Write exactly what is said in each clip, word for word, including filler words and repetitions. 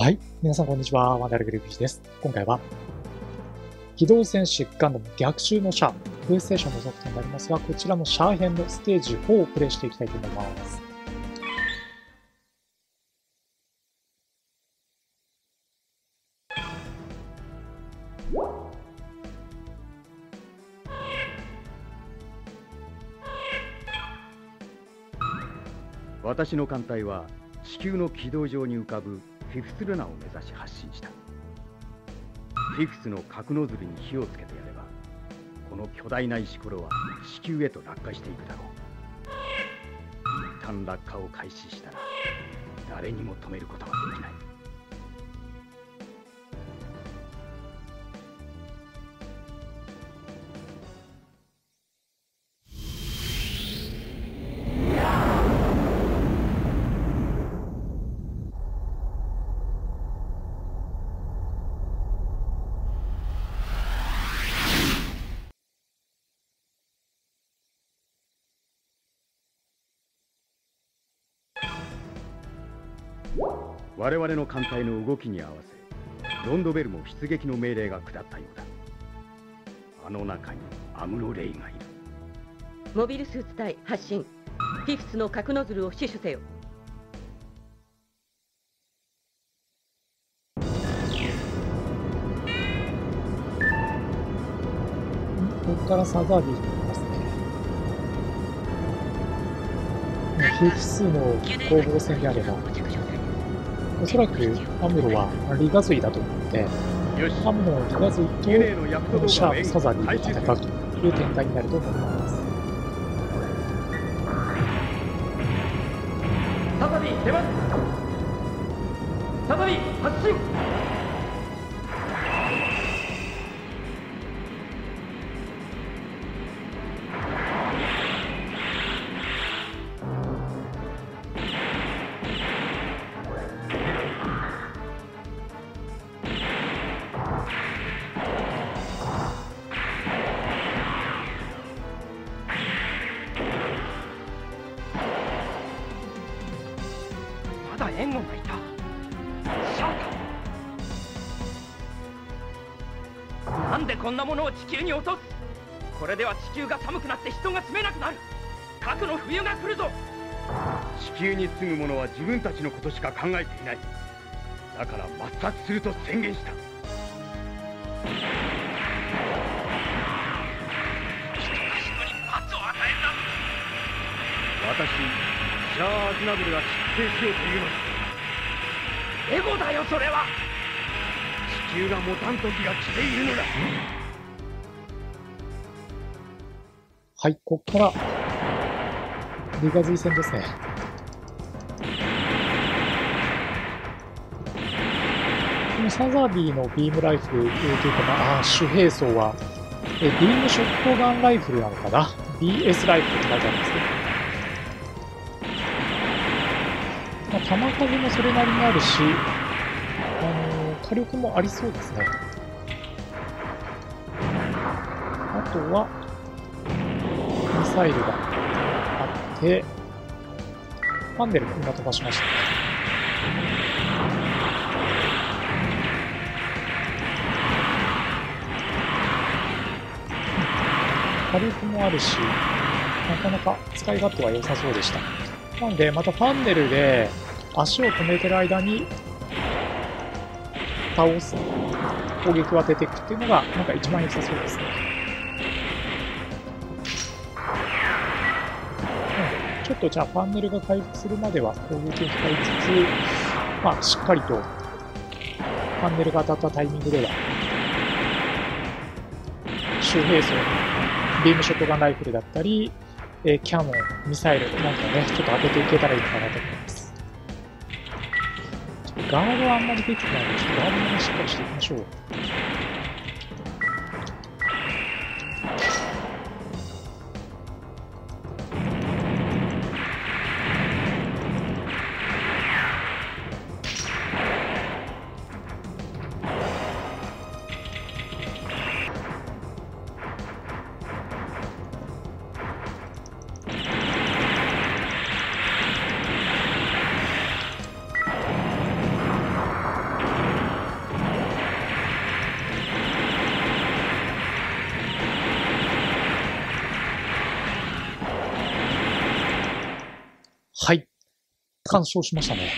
はい。皆さんこんにちは。ワンダルグループです。今回は、機動戦士ガンダム逆襲のシャア、プレイステーションのソフトになりますが、こちらのシャア編のステージフォーをプレイしていきたいと思います。 私の艦隊は地球の軌道上に浮かぶフィフスルナを目指し発進した。フィフスの核ノズルに火をつけてやれば、この巨大な石ころは地球へと落下していくだろう。一旦落下を開始したら誰にも止めることはできない。我々の艦隊の動きに合わせ、ロンドベルも出撃の命令が下ったようだ。あの中にアムロ・レイがいる。 モビルスーツ隊発進。フィフスの核ノズルを死守せよ。 ここからサザービーになりますね。フィフスの攻防戦であれば、おそらくアムロはリガズイだと思って、アムロのリガズイとこのシャープ・サザビーで戦うという展開になると思います。 サザビー出ます。サザビー発進。まだ援護がいた。シャータ、なんでこんなものを地球に落とす。これでは地球が寒くなって人が住めなくなる。核の冬が来るぞ。 地球に住む者は自分たちのことしか考えていない。だから抹殺すると宣言した。 人が人に罰を与えるな。 私シャア・アズナブルが失勢しようというのだ。 エゴだよそれは。 地球が持たん時が来ているのだ。 はい、ここからリガズイ戦ですね。このサザビーのビームライフルというか、まあ、主兵装はえビームショットガンライフルなのかな、 ビーエス ライフルって書いてあるんですけど、まあ、弾数もそれなりにあるし、あのー、火力もありそうですね。あとはミサイルがあって、ファンネルも今飛ばしましたね。火力もあるし、なかなか使い勝手は良さそうでした。なので、またファンネルで足を止めてる間に倒す、攻撃を当てていくっていうのが、なんか一番良さそうですね。なので、ちょっとじゃあファンネルが回復するまでは攻撃を使いつつ、まあ、しっかりとファンネルが当たったタイミングでは、周兵装のビームショットガンライフルだったり、えー、キャノン、ミサイルなんかね、ちょっと当てていけたらいいのかなと思います。ちょっとガードはあんまりできてないので、ちょっとガードもね、しっかりしていきましょう。 はい。完勝しましたね。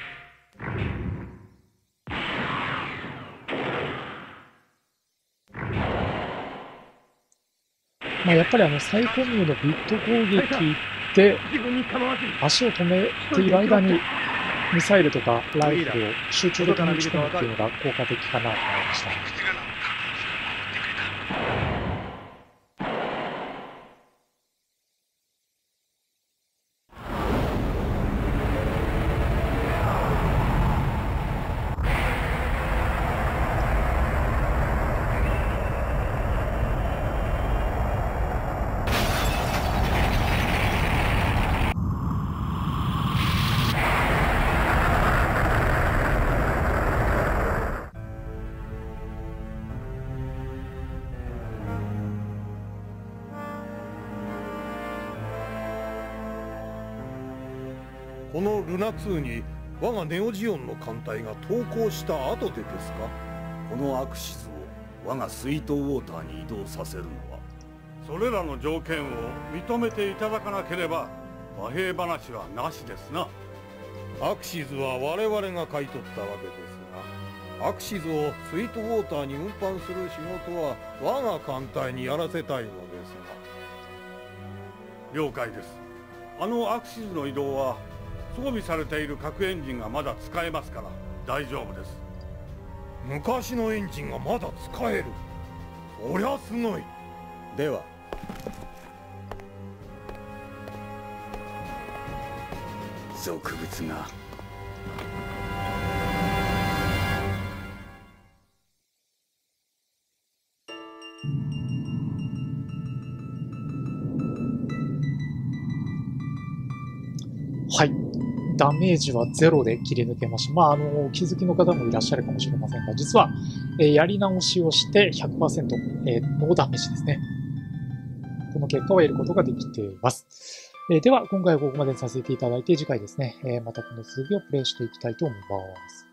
まあ、やっぱりあの、サイコミューのビット攻撃で、足を止めている間に、ミサイルとかライフルを集中的に打ち込むっていうのが効果的かなと思いました。 このルナツーに我がネオジオンの艦隊が投降した後でですか？ このアクシズを我がスイートウォーターに移動させるのは、 それらの条件を認めていただかなければ和平話はなしですな。アクシズは我々が買い取ったわけですが、アクシズをスイートウォーターに運搬する仕事は我が艦隊にやらせたいのですが。了解です。あのアクシズの移動は装備されている核エンジンがまだ使えますから大丈夫です。昔のエンジンがまだ使える。そりゃすごい。 では植物がはい。ダメージはゼロで切り抜けました。まあ、あの、お気づきの方もいらっしゃるかもしれませんが、実は、えー、やり直しをして ひゃくパーセント、えー、ノーダメージですね。この結果を得ることができています。えー、では、今回はここまでにさせていただいて、次回ですね、えー、またこの続きをプレイしていきたいと思います。